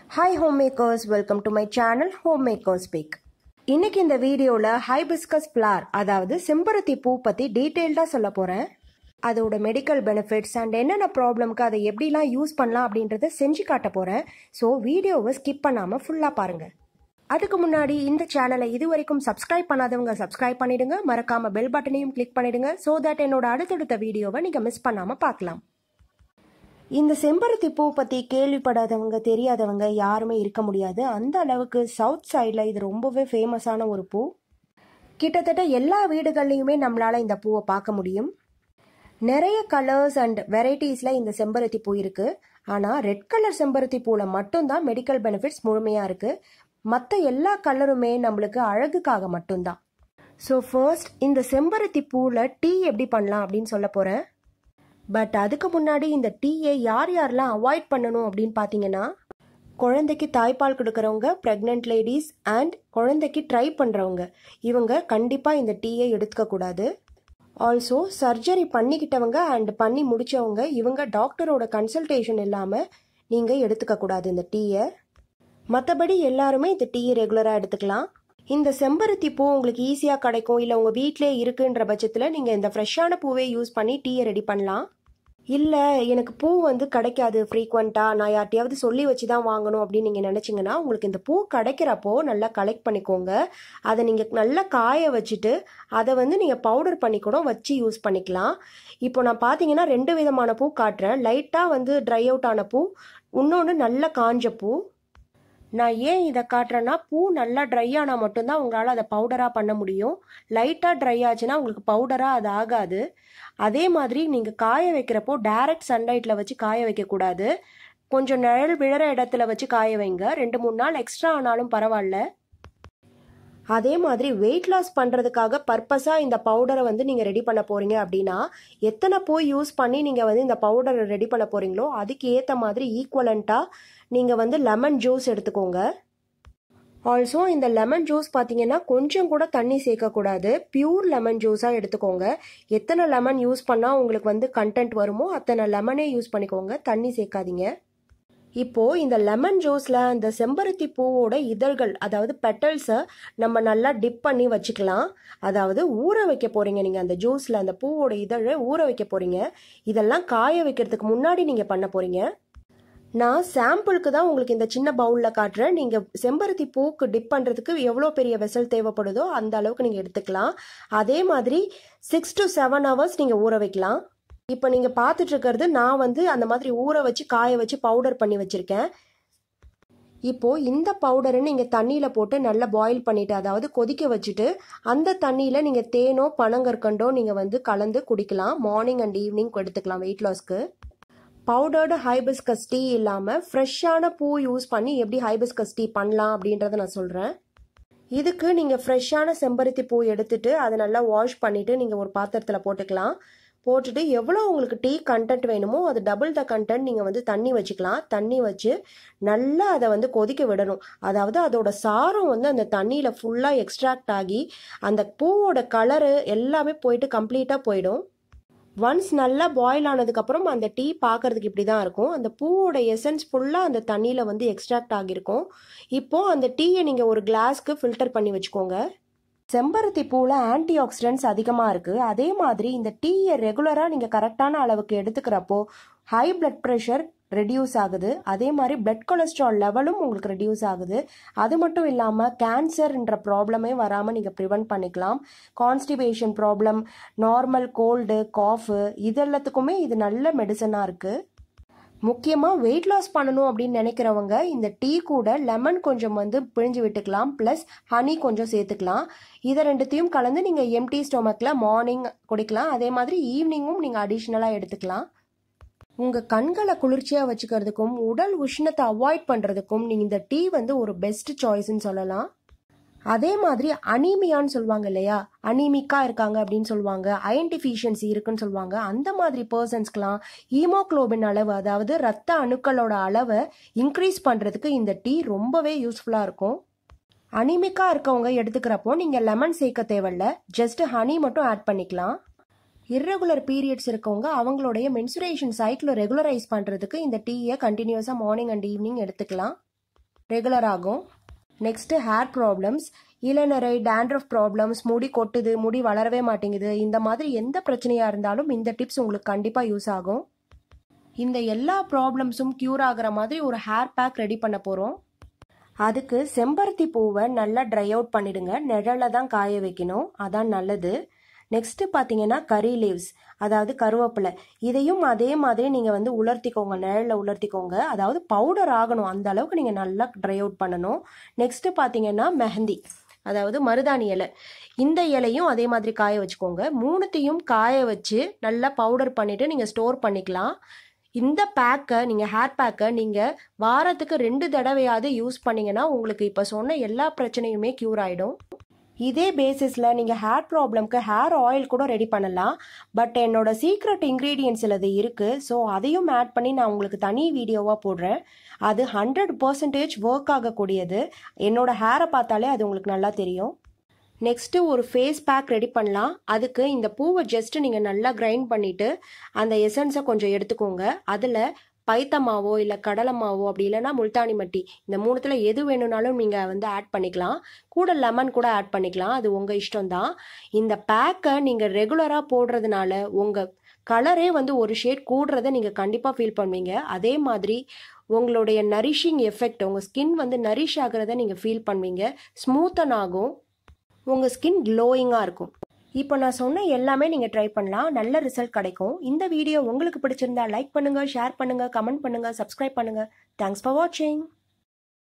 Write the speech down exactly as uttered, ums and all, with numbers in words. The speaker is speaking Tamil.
Hi homemakers, welcome to my channel Homemaker Speak. இன்னைக்கு இந்த வீடியோல Hibiscus flower அதாவது செம்பருத்தி பூ பத்தி டீடைல்டா சொல்ல போறேன். அதோட மெடிக்கல் பெனிஃபிட்ஸ் அண்ட் என்னென்ன ப்ராப்ளம்க்கு அதை எப்படிலாம் யூஸ் பண்ணலாம் அப்படின்றத செஞ்சு காட்ட போறேன். ஸோ வீடியோவை ஸ்கிப் பண்ணாம ஃபுல்லா பாருங்க. அதுக்கு முன்னாடி இந்த சேனலை இது வரைக்கும் சப்ஸ்கிரைப் பண்ணாதவங்க சப்ஸ்கிரைப் பண்ணிடுங்க, மறக்காம பெல் பட்டனையும் கிளிக் பண்ணிடுங்க ஸோ தட் என்னோட அடுத்தடுத்த வீடியோவை நீங்க மிஸ் பண்ணாம பார்க்கலாம். இந்த செம்பருத்தி பூ பற்றி கேள்விப்படாதவங்க தெரியாதவங்க யாருமே இருக்க முடியாது. அந்த அளவுக்கு சவுத் சைடில் இது ரொம்பவே ஃபேமஸான ஒரு பூ. கிட்டத்தட்ட எல்லா வீடுகள்லையுமே நம்மளால் இந்த பூவை பார்க்க முடியும். நிறைய கலர்ஸ் அண்ட் வெரைட்டிஸில் இந்த செம்பருத்தி பூ இருக்குது. ஆனால் ரெட் கலர் செம்பருத்தி பூவில் மட்டும்தான் மெடிக்கல் பெனிஃபிட்ஸ் முழுமையாக இருக்குது. மற்ற எல்லா கலருமே நம்மளுக்கு அழகுக்காக மட்டும்தான். ஸோ ஃபர்ஸ்ட் இந்த செம்பருத்தி பூவில் டீ எப்படி பண்ணலாம் அப்படின்னு சொல்ல போகிறேன். பட் அதுக்கு முன்னாடி இந்த டீயை யார் யாரெல்லாம் அவாய்ட் பண்ணணும் அப்படின்னு பார்த்தீங்கன்னா, குழந்தைக்கு தாய்ப்பால் கொடுக்குறவங்க, ப்ரெக்னென்ட் லேடிஸ் அண்ட் குழந்தைக்கு ட்ரை பண்ணுறவங்க, இவங்க கண்டிப்பாக இந்த டீயை எடுத்துக்கக்கூடாது. ஆல்சோ சர்ஜரி பண்ணிக்கிட்டவங்க அண்ட் பண்ணி முடித்தவங்க, இவங்க டாக்டரோட கன்சல்டேஷன் இல்லாமல் நீங்கள் எடுத்துக்கக்கூடாது இந்த டீயை. மற்றபடி எல்லாருமே இந்த டீயை ரெகுலராக எடுத்துக்கலாம். இந்த செம்பருத்தி பூ உங்களுக்கு ஈஸியாக கிடைக்கும், இல்லை உங்கள் வீட்டிலே இருக்குன்ற பட்சத்தில் நீங்கள் இந்த ஃப்ரெஷ்ஷான பூவே யூஸ் பண்ணி டீயை ரெடி பண்ணலாம். இல்லை எனக்கு பூ வந்து கிடைக்காது ஃப்ரீக்வெண்ட்டாக, நான் யார்ட்டையாவது சொல்லி வச்சு தான் வாங்கணும் அப்படின்னு நீங்கள் நினச்சிங்கன்னா, உங்களுக்கு இந்த பூ கிடைக்கிறப்போ நல்லா கலெக்ட் பண்ணிக்கோங்க. அதை நீங்கள் நல்லா காய வச்சுட்டு அதை வந்து நீங்கள் பவுடர் பண்ணி கூட வச்சு யூஸ் பண்ணிக்கலாம். இப்போ நான் பார்த்தீங்கன்னா ரெண்டு விதமான பூ காட்டுறேன். லைட்டாக வந்து ட்ரை அவுட் ஆன பூ, இன்னொன்று நல்லா காஞ்ச பூ. நான் ஏன் இதை காட்டுறேன்னா, பூ நல்லா ட்ரை ஆனால் மட்டும்தான் உங்களால் அதை பவுடராக பண்ண முடியும். லைட்டாக ட்ரை ஆச்சுன்னா உங்களுக்கு பவுடராக அது ஆகாது. அதே மாதிரி நீங்கள் காய வைக்கிறப்போ டைரக்ட் சன்லைட்டில் வச்சு காய வைக்கக்கூடாது. கொஞ்சம் நிழல் விழற இடத்துல வச்சு காய வைங்க. ரெண்டு மூணு நாள் எக்ஸ்ட்ரா ஆனாலும் பரவாயில்ல. அதே மாதிரி வெயிட் லாஸ் பண்ணுறதுக்காக பர்பஸாக இந்த பவுடரை வந்து நீங்கள் ரெடி பண்ண போகிறீங்க அப்படின்னா, எத்தனை பூ யூஸ் பண்ணி நீங்கள் வந்து இந்த பவுடரை ரெடி பண்ண போகிறீங்களோ அதுக்கு ஏற்ற மாதிரி ஈக்குவலண்ட்டாக நீங்கள் வந்து லெமன் ஜூஸ் எடுத்துக்கோங்க. ஆல்சோ இந்த லெமன் ஜூஸ் பார்த்தீங்கன்னா கொஞ்சம் கூட தண்ணி சேர்க்கக்கூடாது, பியூர் லெமன் ஜூஸாக எடுத்துக்கோங்க. எத்தனை லெமன் யூஸ் பண்ணால் உங்களுக்கு வந்து கண்டென்ட் வருமோ அத்தனை லெமனே யூஸ் பண்ணிக்கோங்க, தண்ணி சேர்க்காதீங்க. இப்போது இந்த லெமன் ஜூஸில் அந்த செம்பருத்தி பூவோட இதழ்கள் அதாவது பெட்டல்ஸை நம்ம நல்லா டிப் பண்ணி வச்சுக்கலாம். அதாவது ஊற வைக்க போகிறீங்க நீங்கள் அந்த ஜூஸில் அந்த பூவோட இதழை ஊற வைக்க போகிறீங்க. இதெல்லாம் காய வைக்கிறதுக்கு முன்னாடி நீங்கள் பண்ண போகிறீங்க. நான் சாம்பிளுக்கு தான் உங்களுக்கு இந்த சின்ன பவுலில் காட்டுறேன். நீங்கள் செம்பருத்தி பூக்கு டிப் பண்ணுறதுக்கு எவ்வளோ பெரிய வெசல் தேவைப்படுதோ அந்த அளவுக்கு நீங்கள் எடுத்துக்கலாம். அதே மாதிரி சிக்ஸ் டு செவன் ஹவர்ஸ் நீங்கள் ஊற வைக்கலாம். இப்போ நீங்கள் பார்த்துட்டு இருக்கிறது நான் வந்து அந்த மாதிரி ஊற வச்சு காய வச்சு பவுடர் பண்ணி வச்சுருக்கேன். இப்போது இந்த பவுடரை நீங்கள் தண்ணியில் போட்டு நல்லா பாயில் பண்ணிவிட்டு, அதாவது கொதிக்க வச்சுட்டு, அந்த தண்ணியில் நீங்கள் தேனோ பனங்கற்கண்டோ நீங்கள் வந்து கலந்து குடிக்கலாம். மார்னிங் அண்ட் ஈவினிங் எடுத்துக்கலாம் வெயிட் லாஸ்க்கு. பவுடர்டு ஹைபிஸ்கஸ் டீ இல்லாமல் ஃப்ரெஷ்ஷான பூ யூஸ் பண்ணி எப்படி ஹைபிஸ்கஸ் டீ பண்ணலாம் அப்படின்றத நான் சொல்கிறேன். இதுக்கு நீங்கள் ஃப்ரெஷ்ஷான செம்பருத்தி பூ எடுத்துட்டு அதை நல்லா வாஷ் பண்ணிவிட்டு நீங்கள் ஒரு பாத்திரத்தில் போட்டுக்கலாம். போட்டுட்டு எவ்வளோ உங்களுக்கு டீ கண்டென்ட் வேணுமோ அது டபுள் த கண்டென்ட் நீங்கள் வந்து தண்ணி வச்சுக்கலாம். தண்ணி வச்சு நல்லா அதை வந்து கொதிக்க விடணும். அதாவது அதோட சாரம் வந்து அந்த தண்ணியில் ஃபுல்லாக எக்ஸ்ட்ராக்ட் ஆகி அந்த பூவோட கலரு எல்லாமே போயிட்டு கம்ப்ளீட்டாக போயிடும். ஒன்ஸ் நல்லா பாயில் ஆனதுக்கப்புறம் அந்த டீ பார்க்கறதுக்கு இப்படி தான் இருக்கும். அந்த பூவோட எசன்ஸ் ஃபுல்லாக அந்த தண்ணியில் வந்து எக்ஸ்ட்ராக்ட் ஆகியிருக்கும். இப்போது அந்த டீயை நீங்கள் ஒரு கிளாஸ்க்கு ஃபில்டர் பண்ணி வச்சுக்கோங்க. செம்பருத்தி பூவில் ஆன்டி ஆக்சிடென்ட்ஸ் அதிகமாக இருக்குது. அதே மாதிரி இந்த டீயை ரெகுலராக நீங்கள் கரெக்டான அளவுக்கு எடுத்துக்கிறப்போ ஹை பிளட் ப்ரெஷர் ரெடியூஸ் ஆகுது. அதே மாதிரி பிளட் கொலஸ்ட்ரால் லெவலும் உங்களுக்கு ரெடியூஸ் ஆகுது. அது மட்டும் இல்லாமல் கேன்சர்ன்ற ப்ராப்ளமே வராமல் நீங்கள் ப்ரிவென்ட் பண்ணிக்கலாம். Constipation problem, normal cold, cough இதெல்லாத்துக்குமே இது நல்ல மெடிசனாக இருக்குது. முக்கியமாக வெயிட் லாஸ் பண்ணணும் அப்படின்னு நினைக்கிறவங்க இந்த டீ கூட லெமன் கொஞ்சம் வந்து பிழிஞ்சு விட்டுக்கலாம், ப்ளஸ் ஹனி கொஞ்சம் சேர்த்துக்கலாம். இதை ரெண்டுத்தையும் கலந்து நீங்கள் எம்டி ஸ்டொமக்கில் மார்னிங் குடிக்கலாம். அதே மாதிரி ஈவினிங்கும் நீங்கள் அடிஷ்னலாக எடுத்துக்கலாம். உங்கள் கண்களை குளிர்ச்சியாக வச்சுக்கிறதுக்கும் உடல் உஷ்ணத்தை அவாய்ட் பண்ணுறதுக்கும் நீங்கள் இந்த டீ வந்து ஒரு பெஸ்ட் சாய்ஸ்ன்னு சொல்லலாம். அதே மாதிரி அனீமியான்னு சொல்லுவாங்க இல்லையா, அனீமிக்காக இருக்காங்க அப்படின்னு சொல்லுவாங்க, அயன் டிஃபிஷியன்சி இருக்குன்னு சொல்லுவாங்க. அந்த மாதிரி பர்சன்ஸ்க்கெலாம் ஹீமோக்ளோபின் அளவு அதாவது ரத்த அணுக்களோட அளவை இன்க்ரீஸ் பண்ணுறதுக்கு இந்த டீ ரொம்பவே யூஸ்ஃபுல்லாக இருக்கும். அனீமிக்காக இருக்கவங்க எடுத்துக்கிறப்போ நீங்கள் லெமன் சேர்க்க தேவையில்ல, ஜஸ்ட் ஹனி மட்டும் ஆட் பண்ணிக்கலாம். இர்ரெகுலர் பீரியட்ஸ் இருக்கவங்க அவங்களுடைய மென்சுரேஷன் சைக்கிளை ரெகுலரைஸ் பண்ணுறதுக்கு இந்த டீயை கண்டினியூஸாக மார்னிங் அண்ட் ஈவினிங் எடுத்துக்கலாம். ரெகுலர் ஆகும். நெக்ஸ்ட் ஹேர் ப்ராப்ளம்ஸ், இளநரை, டேண்ட்ரஃப் ப்ராப்ளம்ஸ், முடி கொட்டுது, முடி வளரவே மாட்டேங்குது, இந்த மாதிரி எந்த பிரச்சனையா இருந்தாலும் இந்த டிப்ஸ் உங்களுக்கு கண்டிப்பா யூஸ் ஆகும். இந்த எல்லா ப்ராப்ளம்ஸும் கியூர் ஆகுற மாதிரி ஒரு ஹேர் பேக் ரெடி பண்ண போறோம். அதுக்கு செம்பருத்தி பூவை நல்லா ட்ரை அவுட் பண்ணிடுங்க. நிழல்ல தான் காய வைக்கணும், அதான் நல்லது. நெக்ஸ்ட் பார்த்தீங்கன்னா கறி லீவ்ஸ், அதாவது கருவேப்பிலை. இதையும் அதே மாதிரி நீங்கள் வந்து உலர்த்திக்கோங்க, நிழலில் உலர்த்திக்கோங்க. அதாவது பவுடர் ஆகணும், அந்த அளவுக்கு நீங்கள் நல்லா ட்ரை அவுட் பண்ணணும். நெக்ஸ்ட் பார்த்தீங்கன்னா மெஹந்தி, அதாவது மருதாணி இலை. இந்த இலையும் அதே மாதிரி காய வச்சுக்கோங்க. மூணுத்தையும் காய வச்சு நல்லா பவுடர் பண்ணிவிட்டு நீங்கள் ஸ்டோர் பண்ணிக்கலாம். இந்த பேக்கை நீங்கள் ஹேர் பேக்கை நீங்கள் வாரத்துக்கு ரெண்டு தடவையாவது யூஸ் பண்ணிங்கன்னா உங்களுக்கு இப்போ சொன்ன எல்லா பிரச்சனையுமே க்யூர் ஆகிடும். இதே பேசிஸில் நீங்கள் ஹேர் ப்ராப்ளம்க்கு ஹேர் ஆயில் கூட ரெடி பண்ணலாம். பட் என்னோட சீக்ரெட் இன்க்ரீடியன்ட்ஸில் அது இருக்குது. ஸோ அதையும் ஆட் பண்ணி நான் உங்களுக்கு தனி வீடியோவாக போடுறேன். அது ஹண்ட்ரட் பர்சன்டேஜ் ஒர்க் ஆகக்கூடியது. என்னோட ஹேரை பார்த்தாலே அது உங்களுக்கு நல்லா தெரியும். நெக்ஸ்ட்டு ஒரு ஃபேஸ் பேக் ரெடி பண்ணலாம். அதுக்கு இந்த பூவை ஜஸ்ட்டு நீங்கள் நல்லா கிரைண்ட் பண்ணிவிட்டு அந்த எசன்ஸை கொஞ்சம் எடுத்துக்கோங்க. அதில் பைத்தமாவோ இல்லை கடலை மாவோ அப்படி இல்லைன்னா முல்தானி மட்டி, இந்த மூணுத்தில் எது வேணும்னாலும் நீங்கள் வந்து ஆட் பண்ணிக்கலாம். கூட லெமன் கூட ஆட் பண்ணிக்கலாம், அது உங்கள் இஷ்டம்தான். இந்த பேக்கை நீங்கள் ரெகுலராக போடுறதுனால உங்கள் கலரே வந்து ஒரு ஷேட் கூடுறதை நீங்கள் கண்டிப்பாக ஃபீல் பண்ணுவீங்க. அதே மாதிரி உங்களுடைய நரிஷிங் எஃபெக்ட், உங்கள் ஸ்கின் வந்து நரிஷ் ஆகிறத நீங்கள் ஃபீல் பண்ணுவீங்க. ஸ்மூத்தன் ஆகும், உங்கள் ஸ்கின் க்ளோயிங்காக இருக்கும். இப்போ நான் சொன்ன எல்லாமே நீங்கள் ட்ரை பண்ணலாம், நல்ல ரிசல்ட் கிடைக்கும். இந்த வீடியோ உங்களுக்கு பிடிச்சிருந்தா லைக் பண்ணுங்கள், ஷேர் பண்ணுங்கள், கமெண்ட் பண்ணுங்கள், சப்ஸ்கிரைப் பண்ணுங்கள். தேங்க்ஸ் ஃபார் வாட்சிங்.